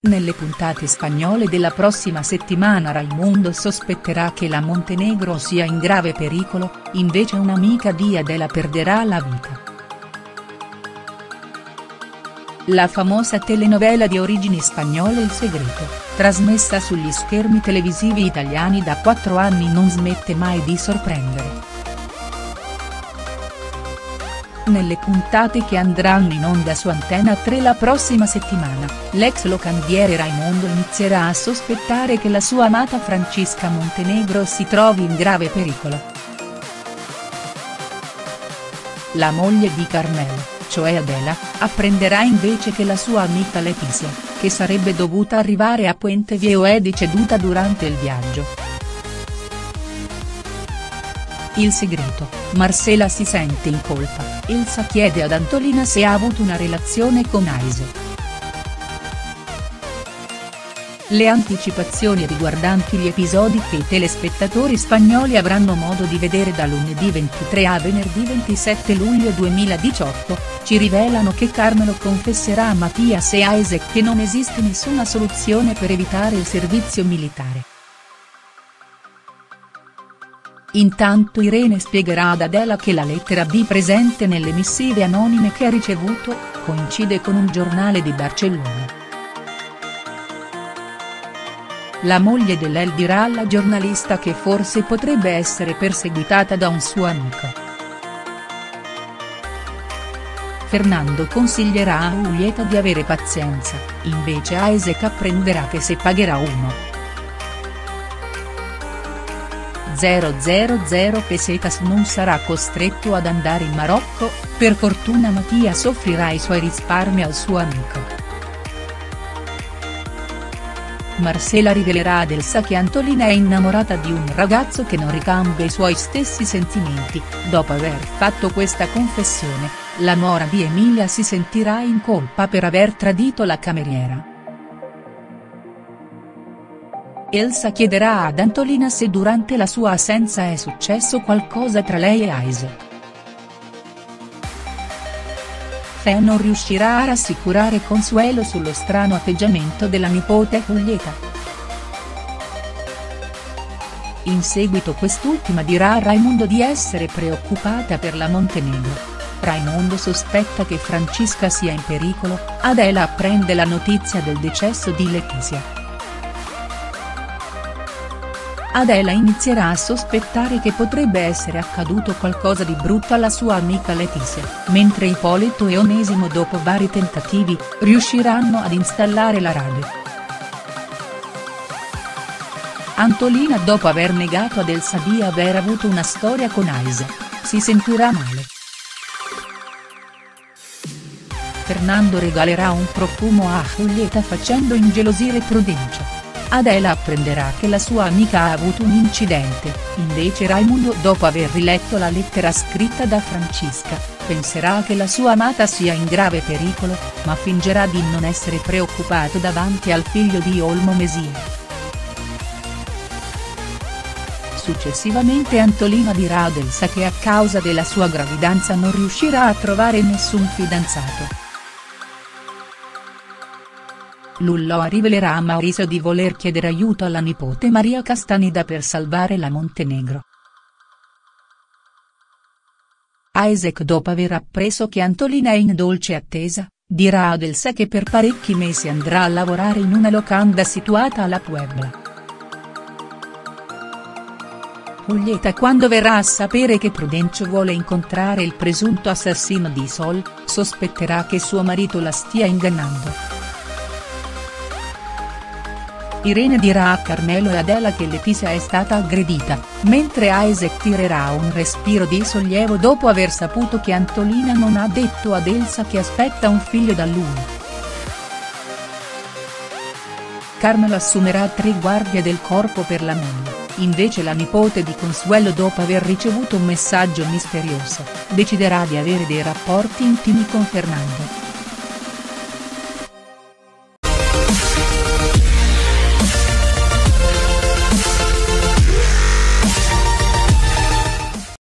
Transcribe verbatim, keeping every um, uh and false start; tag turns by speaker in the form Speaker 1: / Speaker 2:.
Speaker 1: Nelle puntate spagnole della prossima settimana Raimundo sospetterà che la Montenegro sia in grave pericolo, invece un'amica di Adela perderà la vita. La famosa telenovela di origini spagnole Il segreto, trasmessa sugli schermi televisivi italiani da quattro anni, non smette mai di sorprendere. Nelle puntate che andranno in onda su Antena tre la prossima settimana, l'ex locandiere Raimundo inizierà a sospettare che la sua amata Francisca Montenegro si trovi in grave pericolo. La moglie di Carmelo, cioè Adela, apprenderà invece che la sua amica Letizia, che sarebbe dovuta arrivare a Puente Viejo, è deceduta durante il viaggio. Il segreto, Marcela si sente in colpa, Elsa chiede ad Antolina se ha avuto una relazione con Aise. Le anticipazioni riguardanti gli episodi che i telespettatori spagnoli avranno modo di vedere da lunedì ventitré a venerdì ventisette luglio duemiladiciotto, ci rivelano che Carmelo confesserà a Mattias e Aise che non esiste nessuna soluzione per evitare il servizio militare. Intanto Irene spiegherà ad Adela che la lettera B presente nelle missive anonime che ha ricevuto, coincide con un giornale di Barcellona. La moglie dell'El dirà alla giornalista che forse potrebbe essere perseguitata da un suo amico. Fernando consiglierà a Julieta di avere pazienza, invece Aise apprenderà che se pagherà uno virgola zero zero pesetas non sarà costretto ad andare in Marocco, per fortuna Mattias offrirà i suoi risparmi al suo amico. Marcela rivelerà ad Elsa che Antolina è innamorata di un ragazzo che non ricambia i suoi stessi sentimenti. Dopo aver fatto questa confessione, la nuora di Emilia si sentirà in colpa per aver tradito la cameriera. Elsa chiederà ad Antolina se durante la sua assenza è successo qualcosa tra lei e Aise. Fe non riuscirà a rassicurare Consuelo sullo strano atteggiamento della nipote Julieta. In seguito quest'ultima dirà a Raimundo di essere preoccupata per la Montenegro. Raimundo sospetta che Francisca sia in pericolo, Adela apprende la notizia del decesso di Letizia. Adela inizierà a sospettare che potrebbe essere accaduto qualcosa di brutto alla sua amica Letizia, mentre Ippolito e Onesimo, dopo vari tentativi, riusciranno ad installare la radio. Antolina, dopo aver negato ad Elsa di aver avuto una storia con Aise, si sentirà male. Fernando regalerà un profumo a Julieta facendo ingelosire Prudencio. Adela apprenderà che la sua amica ha avuto un incidente, invece Raimundo, dopo aver riletto la lettera scritta da Francisca, penserà che la sua amata sia in grave pericolo, ma fingerà di non essere preoccupato davanti al figlio di Olmo Mesina. Successivamente Antolina dirà ad Elsa che a causa della sua gravidanza non riuscirà a trovare nessun fidanzato. Lulloa rivelerà a Maurizio di voler chiedere aiuto alla nipote Maria Castaneda per salvare la Montenegro. Isaac, dopo aver appreso che Antolina è in dolce attesa, dirà ad Elsa che per parecchi mesi andrà a lavorare in una locanda situata alla Puebla. Julieta, quando verrà a sapere che Prudencio vuole incontrare il presunto assassino di Sol, sospetterà che suo marito la stia ingannando. Irene dirà a Carmelo e Adela che Letizia è stata aggredita, mentre Isaac tirerà un respiro di sollievo dopo aver saputo che Antolina non ha detto ad Elsa che aspetta un figlio da lui. Carmelo assumerà tre guardie del corpo per la moglie, invece la nipote di Consuelo, dopo aver ricevuto un messaggio misterioso, deciderà di avere dei rapporti intimi con Fernando.